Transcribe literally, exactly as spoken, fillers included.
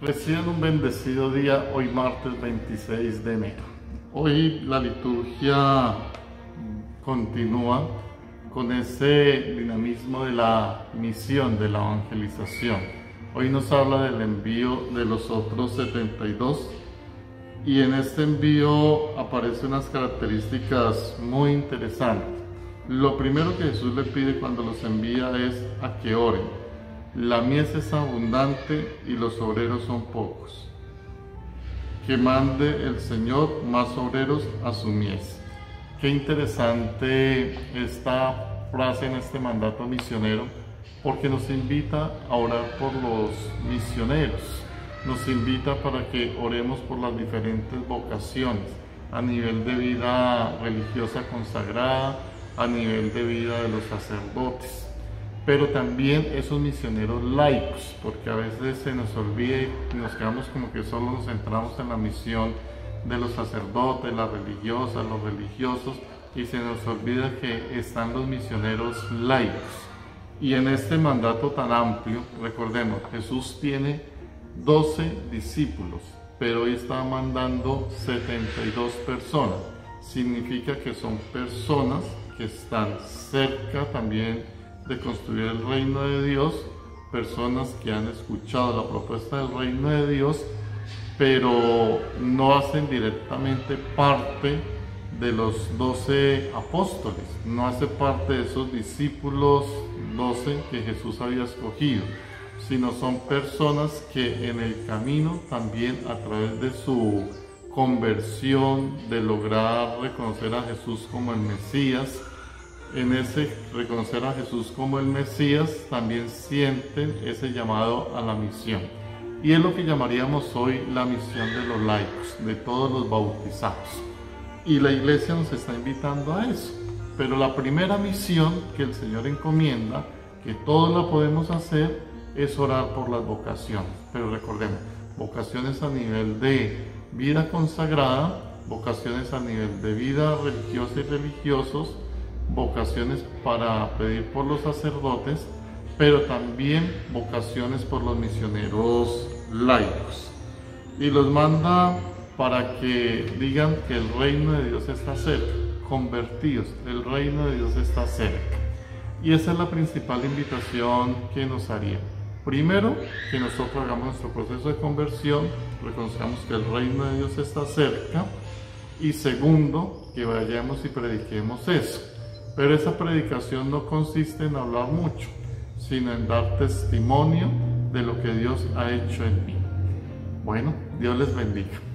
Reciban un bendecido día hoy martes veintiséis de enero. Hoy la liturgia continúa con ese dinamismo de la misión, de la evangelización. Hoy nos habla del envío de los otros setenta y dos y en este envío aparecen unas características muy interesantes. Lo primero que Jesús le pide cuando los envía es a que oren. La mies es abundante y los obreros son pocos. Que mande el Señor más obreros a su mies. Qué interesante esta frase en este mandato misionero, porque nos invita a orar por los misioneros, nos invita para que oremos por las diferentes vocaciones a nivel de vida religiosa consagrada, a nivel de vida de los sacerdotes, pero también esos misioneros laicos, porque a veces se nos olvida y nos quedamos como que solo nos centramos en la misión de los sacerdotes, las religiosas, los religiosos, y se nos olvida que están los misioneros laicos. Y en este mandato tan amplio, recordemos, Jesús tiene doce discípulos, pero hoy está mandando setenta y dos personas. Significa que son personas que están cerca también de construir el reino de Dios, personas que han escuchado la propuesta del reino de Dios, pero no hacen directamente parte de los doce apóstoles, no hace parte de esos discípulos doce que Jesús había escogido, sino son personas que en el camino también a través de su conversión, de lograr reconocer a Jesús como el Mesías, en ese reconocer a Jesús como el Mesías, también sienten ese llamado a la misión. Y es lo que llamaríamos hoy la misión de los laicos, de todos los bautizados. Y la Iglesia nos está invitando a eso. Pero la primera misión que el Señor encomienda, que todos la podemos hacer, es orar por las vocaciones. Pero recordemos, vocaciones a nivel de vida consagrada, vocaciones a nivel de vida religiosa y religiosos, vocaciones para pedir por los sacerdotes, pero también vocaciones por los misioneros laicos. Y los manda para que digan que el reino de Dios está cerca, convertidos, el reino de Dios está cerca. Y esa es la principal invitación que nos haría. Primero, que nosotros hagamos nuestro proceso de conversión, reconozcamos que el reino de Dios está cerca. Y segundo, que vayamos y prediquemos eso. Pero esa predicación no consiste en hablar mucho, sino en dar testimonio de lo que Dios ha hecho en mí. Bueno, Dios les bendiga.